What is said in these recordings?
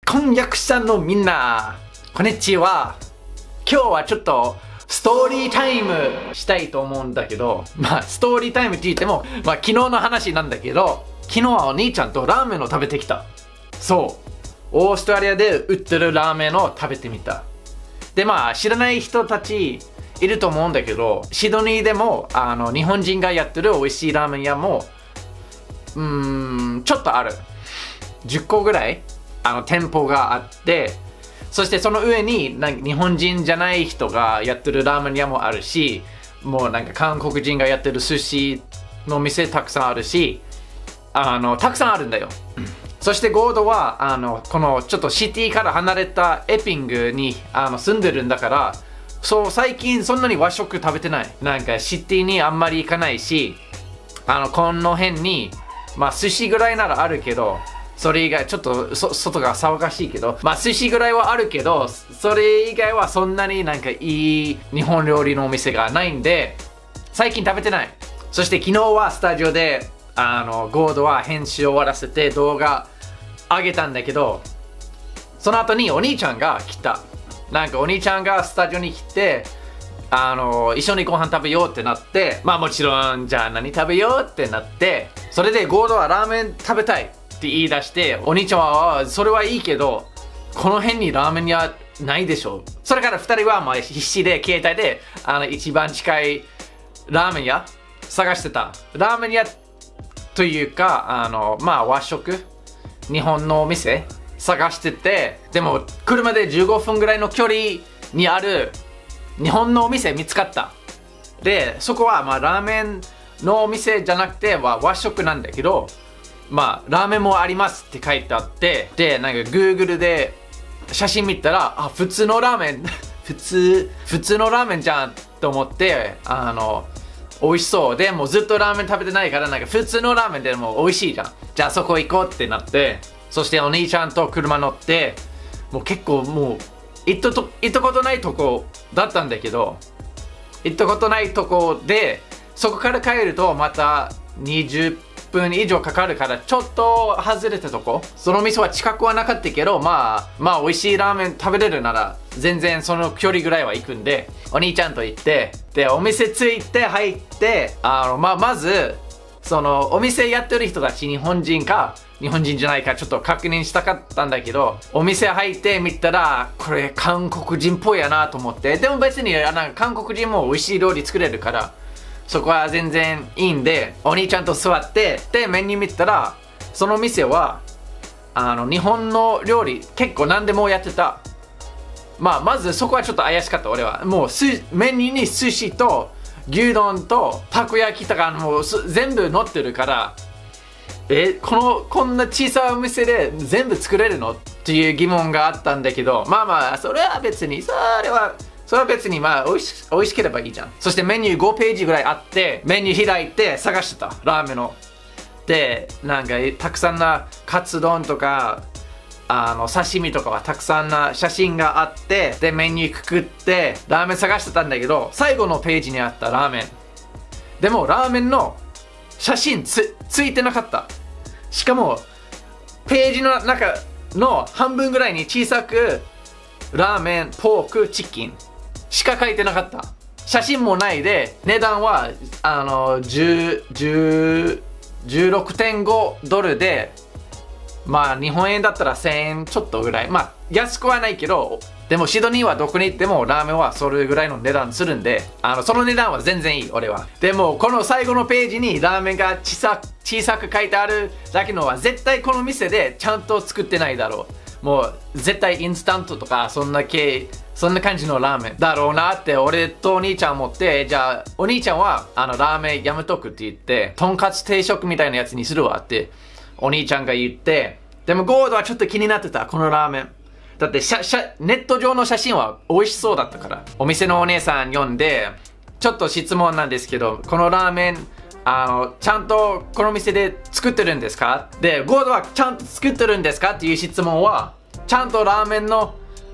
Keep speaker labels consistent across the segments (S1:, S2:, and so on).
S1: 婚約者のみんな、こんにちは。今日はちょっとストーリータイムしたいと思うんだけど、ストーリータイムって言っても、昨日の話なんだけど、昨日はお兄ちゃんとラーメンを食べてきた。そう。オーストラリアで売ってるラーメンを食べてみた。で、知らない人たちいると思うんだけど、シドニーでも、日本人がやってる美味しいラーメン屋も、ちょっとある。10個ぐらい店舗があって、そしてその上に日本人じゃない人がやってるラーメン屋もあるし、もう韓国人がやってる寿司の店たくさんあるし、たくさんあるんだよ。そしてゴードはこのちょっとシティから離れたエピングに住んでるんだから、そう最近そんなに和食食べてない。シティにあんまり行かないし、この辺に寿司ぐらいならあるけど、それ以外ちょっと外が騒がしいけど、寿司ぐらいはあるけど、それ以外はそんなにいい日本料理のお店がないんで、最近食べてない。そして昨日はスタジオでゴードは編集を終わらせて動画上げたんだけど、その後にお兄ちゃんが来た。お兄ちゃんがスタジオに来て、一緒にご飯食べようってなって、もちろんじゃあ何食べようってなって、それでゴードはラーメン食べたいって言い出して、お兄ちゃんはそれはいいけど、この辺にラーメン屋ないでしょ。それから2人は必死で携帯で一番近いラーメン屋探してた。ラーメン屋というか和食、日本のお店探してて、でも車で15分ぐらいの距離にある日本のお店見つかった。でそこはラーメンのお店じゃなくて和食なんだけど、ラーメンもありますって書いてあって、でGoogle で写真見たら、普通のラーメン普通のラーメンじゃんと思って、美味しそうで、もうずっとラーメン食べてないから、普通のラーメンでも美味しいじゃん。じゃあそこ行こうってなって、そしてお兄ちゃんと車乗って、もう結構行ったことないとこだったんだけど、行ったことないとこで、そこから帰るとまた20分以上かかるから、ちょっと外れたとこ。その店は近くはなかったけど、美味しいラーメン食べれるなら全然その距離ぐらいは行くんで、お兄ちゃんと行って、でお店着いて入って、まずそのお店やってる人たち日本人か日本人じゃないかちょっと確認したかったんだけど、お店入ってみたらこれ韓国人っぽいやなと思って、でも別に韓国人も美味しい料理作れるから、そこは全然いいんで、お兄ちゃんと座って、でメニュー見たら、その店は日本の料理結構何でもやってた。まずそこはちょっと怪しかった。俺はもうメニューに寿司と牛丼とたこ焼きとかもう全部載ってるから、こんな小さいお店で全部作れるのっていう疑問があったんだけど、それは別に美味しければいいじゃん。そしてメニュー5ページぐらいあって、メニュー開いて探してたラーメンの。でたくさんなカツ丼とか刺身とかはたくさんな写真があって、でメニューくくってラーメン探してたんだけど、最後のページにあったラーメンでもラーメンの写真ついてなかった。しかもページの中の半分ぐらいに小さくラーメン、ポーク、チキンしか書いてなかった。写真もないで、値段は16.5ドルで、日本円だったら1000円ちょっとぐらい。安くはないけど、でもシドニーはどこに行ってもラーメンはそれぐらいの値段するんで、その値段は全然いい、俺は。でもこの最後のページにラーメンが小さく書いてあるだけのは絶対この店でちゃんと作ってないだろう。もう絶対インスタントとかそんな感じのラーメンだろうなって俺とお兄ちゃん思って、じゃあお兄ちゃんはラーメンやめとくって言って、とんかつ定食みたいなやつにするわってお兄ちゃんが言って、でもゴードはちょっと気になってた、このラーメン。だってネット上の写真は美味しそうだったから、お店のお姉さん呼んで、ちょっと質問なんですけど、このラーメンちゃんとこの店で作ってるんですか？でゴードはちゃんと作ってるんですかっていう質問は、ちゃんとラーメンの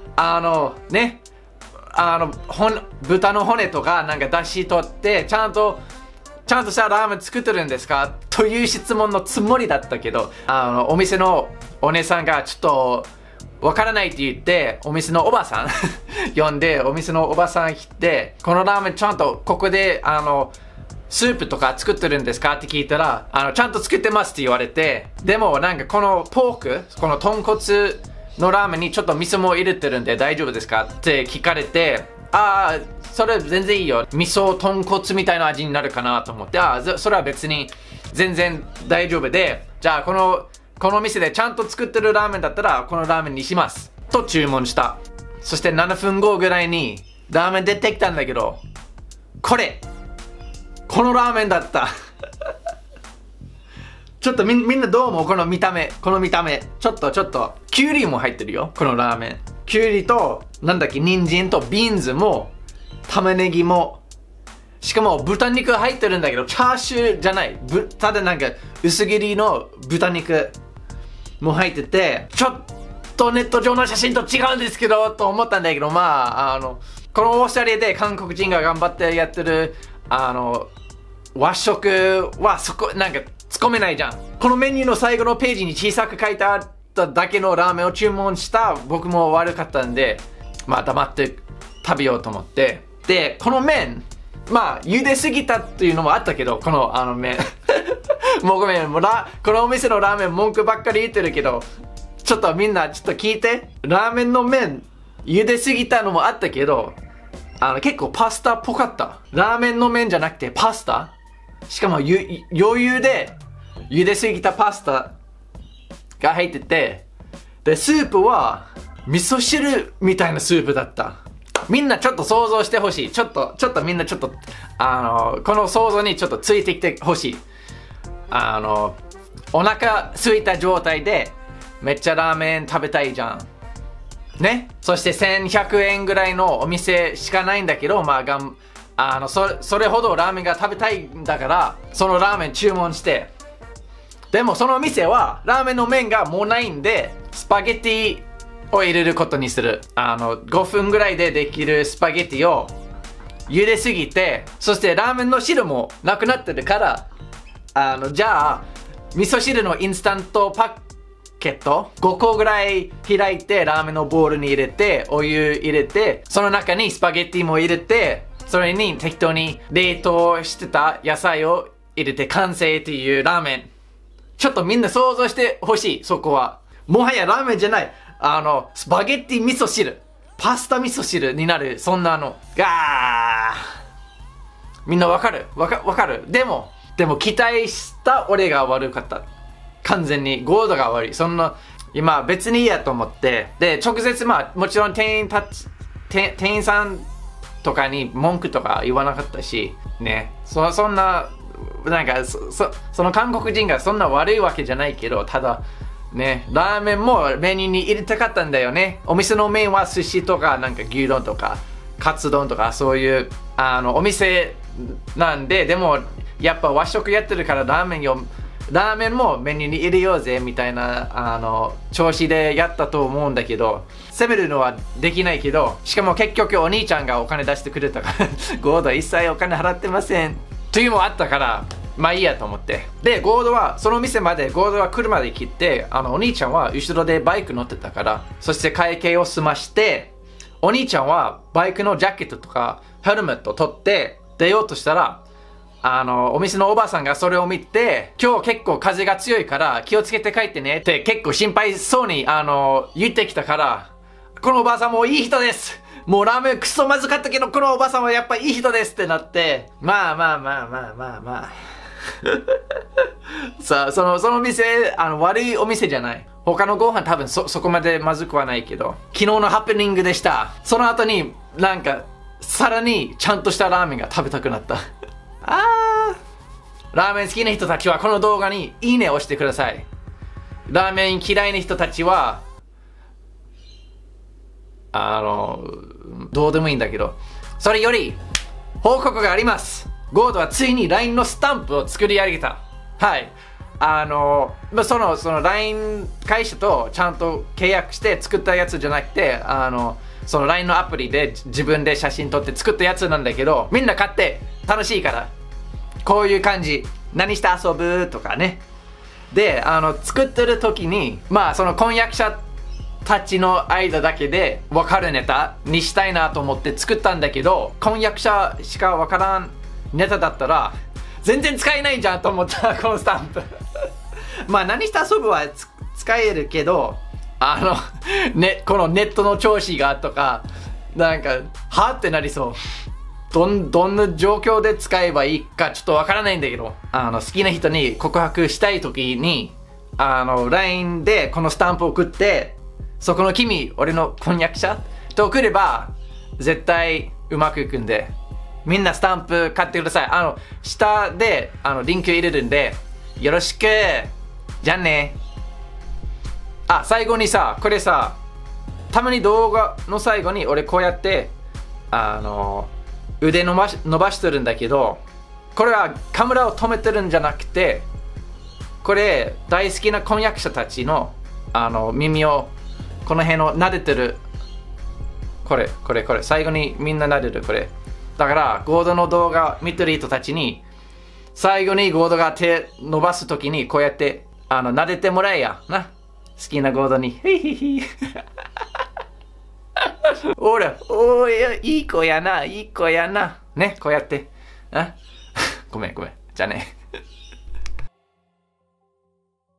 S1: 豚の骨とか出汁取ってちゃんとしたラーメン作ってるんですかという質問のつもりだったけど、お店のお姉さんがちょっとわからないって言って、お店のおばさん呼んで、お店のおばさん来て、このラーメンちゃんとここで、スープとか作ってるんですかって聞いたら、ちゃんと作ってますって言われて、でもなんかこのポーク、この豚骨のラーメンにちょっと味噌も入れてるんで大丈夫ですかって聞かれて、それ全然いいよ。味噌豚骨みたいな味になるかなと思って、それは別に全然大丈夫で、じゃあこの店でちゃんと作ってるラーメンだったらこのラーメンにしますと注文した。そして7分後ぐらいにラーメン出てきたんだけど、このラーメンだったちょっとみんなどう思う？この見た目ちょっとキュウリも入ってるよ、このラーメン。キュウリと人参とビーンズも玉ねぎも、しかも豚肉入ってるんだけどチャーシューじゃない、ただなんか薄切りの豚肉も入ってて、ちょっとネット上の写真と違うんですけどと思ったんだけど、このオーストラリアで韓国人が頑張ってやってる和食はそこなんか突っ込めないじゃん。このメニューの最後のページに小さく書いてあっただけのラーメンを注文した僕も悪かったんで、黙って食べようと思って、でこの麺茹ですぎたっていうのもあったけど、この麺もうごめん、このお店のラーメン文句ばっかり言ってるけど、ちょっとみんなちょっと聞いて。ラーメンの麺茹ですぎたのもあったけど、結構パスタっぽかった。ラーメンの麺じゃなくてパスタ、しかも余裕で茹ですぎたパスタが入ってて、でスープは味噌汁みたいなスープだった。みんなちょっと想像してほしい。ちょっとみんなちょっとこの想像にちょっとついてきてほしい。お腹空いた状態でめっちゃラーメン食べたいじゃんね。そして1100円ぐらいのお店しかないんだけど、それほどラーメンが食べたいんだから、そのラーメン注文して、でもその店はラーメンの麺がもうないんで、スパゲティを入れることにする。5分ぐらいでできるスパゲティを茹ですぎて、そしてラーメンの汁もなくなってるから、じゃあ味噌汁のインスタントパッケット5個ぐらい開いて、ラーメンのボウルに入れて、お湯入れて、その中にスパゲティも入れて、それに適当に冷凍してた野菜を入れて完成っていうラーメン。ちょっとみんな想像してほしい。そこはもはやラーメンじゃない、スパゲティ味噌汁、パスタ味噌汁になる、そんなのがみんなわかる。でも期待した俺が悪かった。完全にゴードが悪い。そんな今別にいいやと思って、で直接もちろん店員さんとかに文句とか言わなかったしね。そんななんかその韓国人がそんな悪いわけじゃないけど、ただね、ラーメンもメニューに入れたかったんだよね。お店の麺は寿司とかなんか牛丼とかカツ丼とかそういうお店なんで、でもやっぱ和食やってるからラーメンもメニューに入れようぜみたいな調子でやったと思うんだけど、責めるのはできないけど、しかも結局お兄ちゃんがお金出してくれたからゴードは一切お金払ってませんというのもあったから、いいやと思って。でゴードはその店までゴードは車で来て、お兄ちゃんは後ろでバイク乗ってたから、そして会計を済まして、お兄ちゃんはバイクのジャケットとかヘルメットを取って出ようとしたら、お店のおばさんがそれを見て、今日結構風が強いから気をつけて帰ってねって結構心配そうに言ってきたから、このおばさんもいい人です、もうラーメンクソまずかったけどこのおばさんはやっぱいい人ですってなって、さあその店悪いお店じゃない。他のご飯多分そこまでまずくはないけど、昨日のハプニングでした。その後になんかさらにちゃんとしたラーメンが食べたくなったラーメン好きな人たちはこの動画にいいねを押してください。ラーメン嫌いな人たちはどうでもいいんだけど、それより報告があります。ゴードはついに LINE のスタンプを作り上げた。はい、その LINE 会社とちゃんと契約して作ったやつじゃなくて、その LINE のアプリで自分で写真撮って作ったやつなんだけど、みんな買って楽しいから、こういう感じ、何して遊ぶとかね。で作ってる時にその婚約者たちの間だけで分かるネタにしたいなと思って作ったんだけど、婚約者しか分からんネタだったら全然使えないじゃんと思ったこのスタンプまあ何して遊ぶは使えるけど、このネットの調子がとかなんかはってなりそう。どんな状況で使えばいいかちょっとわからないんだけど、好きな人に告白したい時にLINE でこのスタンプを送って、そこの君俺の婚約者と送れば絶対うまくいくんで、みんなスタンプ買ってください。下でリンク入れるんでよろしく。じゃあね。最後にさ、これさ、たまに動画の最後に俺こうやって腕伸ばしてるんだけど、これはカメラを止めてるんじゃなくて、これ大好きな婚約者たちの耳をこの辺を撫でてる。これ最後にみんな撫でる。これだからゴードの動画見てる人たちに最後にゴードが手伸ばすときにこうやって撫でてもらえやな、好きなゴードにへいへいへいほら、いい子やな、いい子やな。ね、こうやって。ごめん。じゃあね。